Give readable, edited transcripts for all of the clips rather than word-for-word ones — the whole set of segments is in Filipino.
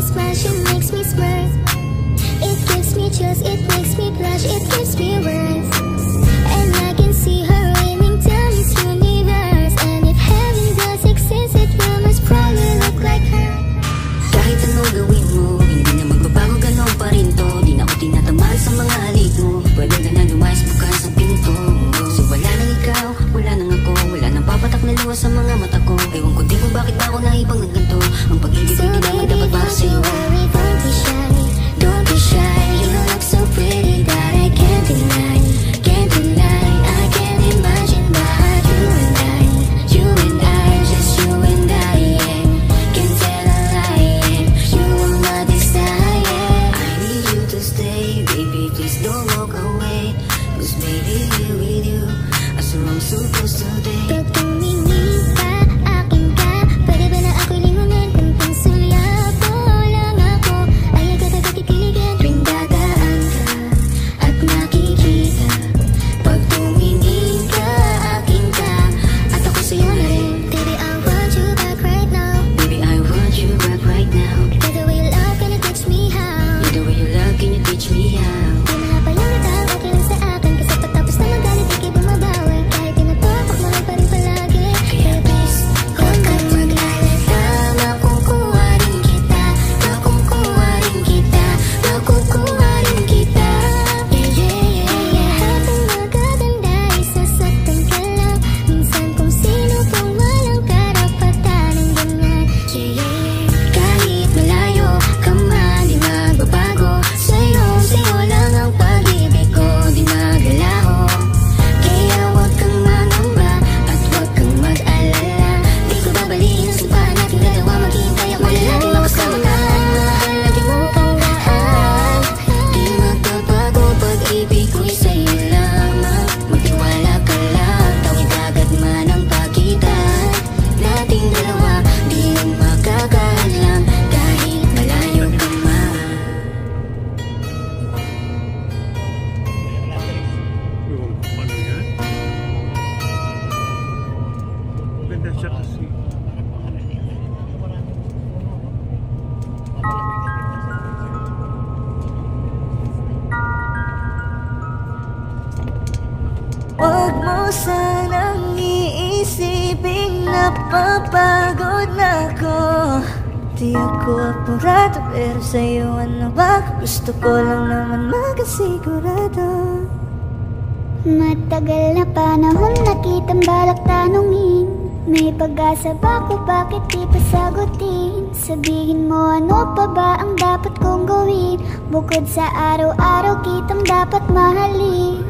splash, it makes me smirk. It gives me chills, it makes me blush, it gives me words. And I can see her raining down this universe. And if heaven does exist, it will most probably look like her. Kahit ano gawin mo, hindi na magbabago, ganon pa rin to. Di na ako tinatamaan sa mga halik mo. Pwede ka na lumayas bukas ang pinto. So wala nang ikaw, wala nang ako, wala nang papatak na luwas sa mga mata ko. Ewan ko din kung bakit ba ako naibang ng ganito. Ang pag-ibig So hindi naman baby, dapat para sa'yo. don't worry, don't be shy. Don't be shy, you look so pretty that I can't deny. Can't deny, I can't imagine but you and I, just you and I, yeah. Can't tell a lie, you are my desire. I need you to stay, baby, please don't walk away. Cause baby, here with you, as I'm supposed to day. Pag tumingin ka, akin ka, pwede ba na ako'y lingunin? Kunting sulyap mo lang ako, ay agad-agad kikiligin. Tuwing dadaan ka at nakikita, pag tumingin ka, akin ka, at ako sa'yo na rin. Baby, I want you back right now. Baby, I want you back right now. You're the way you love, can you teach me how? You're the way you love, can you teach me how? Di mga palilitaw, okay lang sa akin, kasi pagtapos na magalit, ikay bumabawi. Kahit tinatapak mo lang pa rin palagi. Kaya please, huwag kang mag-alala, makukuha rin kita, makukuha rin kita, makukuha rin kita. Yeah, yeah, yeah, yeah. Habang magaganda, isasaktan ka lang. Minsan kung sino pang walang karapatan ng ganyan. Yeah, yeah, yeah. Kahit malayo ka man, di magbabago. Sa'yo lang ang pag-ibig ko, di magalaho. Kaya huwag kang mangamba at huwag kang mag-alala. Di ko babaliin ang sumpahan nating dalawa. Maghihintay ako na laging makasama ka. Mahal, lagi mong tandaan, di magbabago pag-ibig ko'y sa'yo lamang. Magtiwala ka lang, tawid agad man ang pagitan nating dalawa. Di lang makakahadlang kahit malayo ka man. Paano yan? Maganda siya kasi. Huwag mo sanang iisiping napapagod na ako. Di ako apurado, pero sa'yo ano ba? Gusto ko lang naman makasigurado. Matagal na panahon nakitang balak tanungin. May pag-asa ba ko, bakit di pa sagutin? Sabihin mo ano pa ba ang dapat kong gawin? Bukod sa araw-araw kitang dapat mahalin.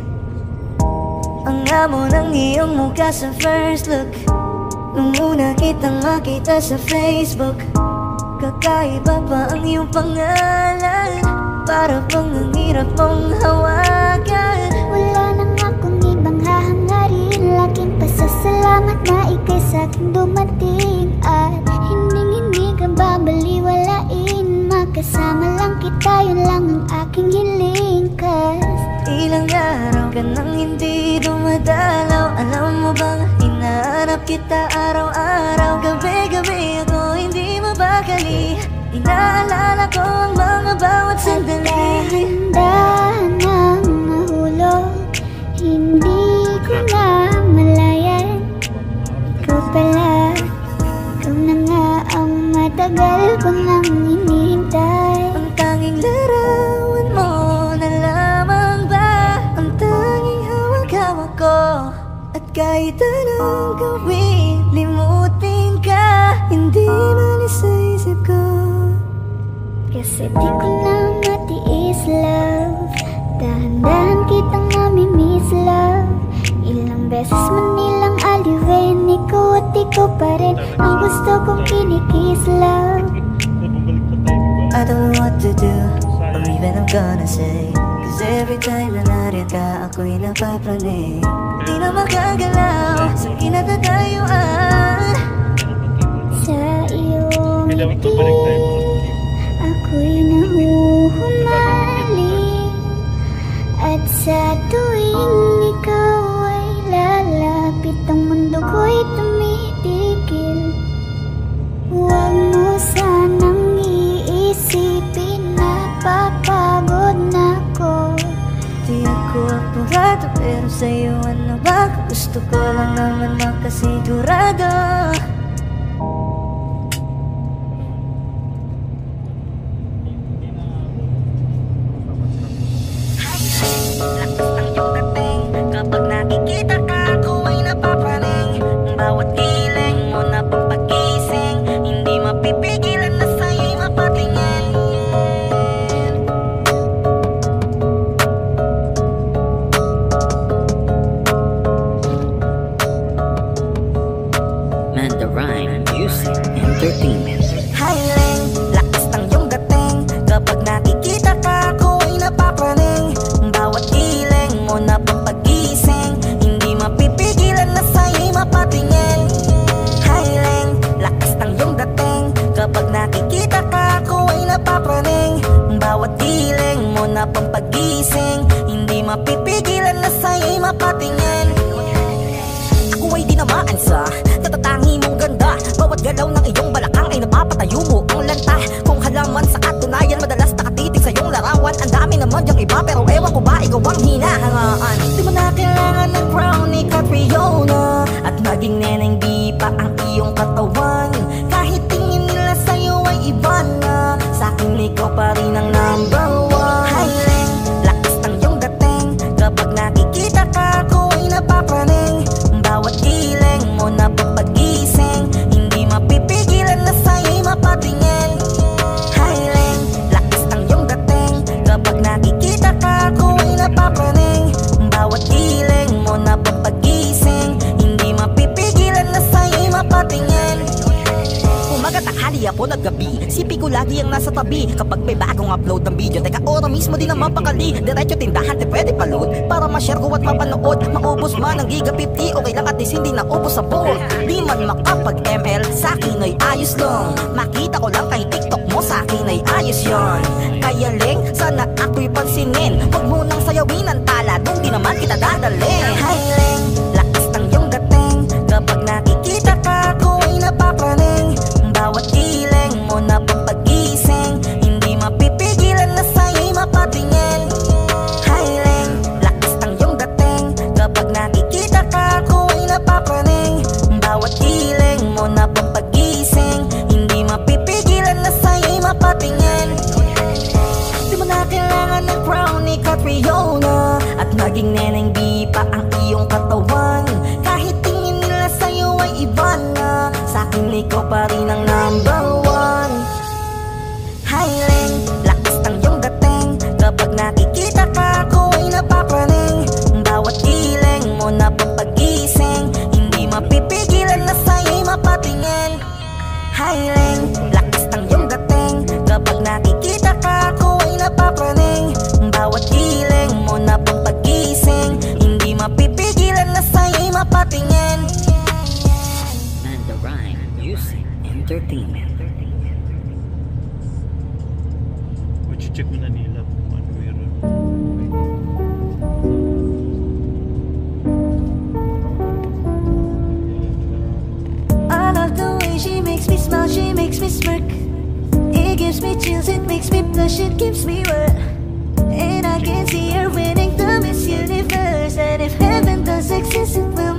Ang amo ng iyong mukha sa first look, nung una kitang makita sa Facebook. Kakaiba pa ang iyong pangalan, para bang ang hirap mong hawakan. Wala nang akong ibang hahangarin, laking pasasalamat na ika'y sa'king dumating. At hindi ka babaliwalain, makasama lang kita, yun lang ang aking hiling. Cause ilang araw ka nang hindi dumadalaw. Alam mo bang hinahanap kita araw-araw? Gabi-gabi ako hindi mabakali, inaalala ko ang mga bawat sandali. dahan-dahan ang nahulog, hindi ko na malayan. Ikaw pala, ikaw na nga ang matagal ko nang hinihintay. Ang tanging larawan mo na lamang ba ang tanging hawak-hawak ko? At kahit anong gawin, limutin ka, hindi malis sa isip ko. Kasi di ko na matiis, love. Dahan-dahan kitang namimiss, love. Ilang beses man nilang aliwin, ikaw at ikaw pa rin ang gusto kong kinikiss, love. I don't know what to do, or even I'm gonna say. Cause every time na nariyan ka, ako'y napapraning. Di na makagalaw sa kinatatayuan. Sa iyong ngiti, ako'y nahuhumaling. At sa tuwing ikaw ay lalapit, ang mundo ko'y tumitigil. Huwag mo sanang iisipin Gusto ko lang naman makasigurado. Lakas ng iyong dating, kapag nakikita ka, ako ay napapraning. Bawat giling mo na pampagising, hindi mapipigilan na sa'yo'y mapatingin. Manda Rhyme Music Entertainment. Highling, lakas ng iyong dating, kapag nakikita ka, ako ay napapraning. Bawat giling mo na pampagising, hindi mapipigilan na sa'yo'y mapatingin. Highling, lakas ng iyong dating, kapag nakikita ka, ako ay napapraning. Bawat giling mo na pampagising, hindi mapipigilan na sa'yo'y mapatingin. Ako ay dinamaan sa natatangi mong ganda. Bawat galaw ng iyong balakang ay napapatayo mo ang lanta. Kung halaman sa katunayan, madalas nakatitig sa iyong larawan. Ang dami naman diyang iba, pero ewan ko ba ikaw ang hinahangaan. Di mo na kailangan ng crown ni Catriona, at maging neneng di pa ang iyong katawan. Kahit tingin nila sa'yo ay iba na, sa'kin ikaw pa rin ang number one. Highling, lakas ng iyong dating, kapag nakikita ka, ako ay napapraning. Bawat giling mo na papagising, hindi mapipigilan na sa'yo'y mapatingin. Highling, lakas ng iyong dating, kapag nakikita ka, ako ay napapraning. Bawat giling mo na papagising, hindi mapipigilan na sa'yo'y mapatingin. Umaga, tanghali, hapon at gabi, sipi ko lagi ang nasa tabi. Kapag may bagong upload ng video, teka ora mismo din naman pakali. Diretso tindahan, di pwede pa-load, para ma-share ko at mapanood. Maubos man ang giga 50, okay lang at least hindi naubos sa board. Di man makapag-ML, sa'kin ay ayos lang. Makita ko lang kay TikTok mo, sa'kin ay ayos yon. Kaya Ling, sana ako'y pansinin, huwag mo nang sayawin ang tala, dun di naman kita dadalhin. Highling, lakas ng iyong dating, kapag nakikita ka, ako ay napapraning. Bawat giling mo na pampagising, hindi mapipigilan na sa'yo'y mapatingin. Highling, lakas ng iyong dating, kapag nakikita ka, ako ay napapraning. Bawat giling mo na pampagising, hindi mapipigilan na sa'yo'y mapatingin. Di mo na kailangan ng crown ni Catriona, at maging neneng di pa ang iyong katawan. Kahit tingin nila sa'yo ay iba na, sa'kin ikaw pa rin ang number one. Highling, lakas ng iyong dating, kapag nakikita ka, ako ay napapraning. Bawat giling mo na papagising, hindi mapipigilan na sa'yo'y mapatingin. Highling, lakas ng iyong dating, kapag nakikita ka, ako ay napapraning. Bawat giling mo na papagising, hindi mapipigilan na sa'yo'y mapatingin. Manda Rhyme Music Entertainment. Check mo na nila kung ano meron. I love the way she makes me smile, she makes me smirk. It gives me chills, it makes me blush, it gives me wet. And I can see her winning the Miss Universe. And if heaven does exist, it will